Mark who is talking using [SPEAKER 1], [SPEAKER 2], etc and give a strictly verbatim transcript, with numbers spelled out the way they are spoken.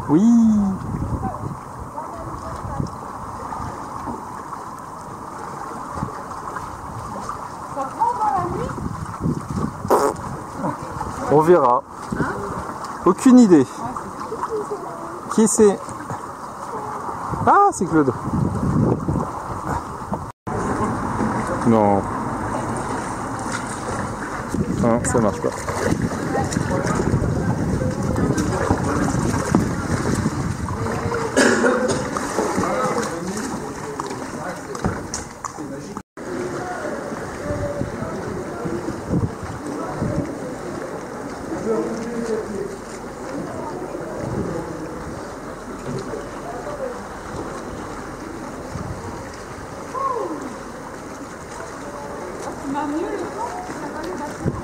[SPEAKER 1] Oui.
[SPEAKER 2] Ça prend dans la nuit?
[SPEAKER 1] On verra.
[SPEAKER 2] Hein?
[SPEAKER 1] Aucune idée.
[SPEAKER 2] Ouais,
[SPEAKER 1] Qui c'est? Ah, c'est Claude. Non. Non, ça marche pas.
[SPEAKER 2] Tu m'as mieux le temps, ça va le battre.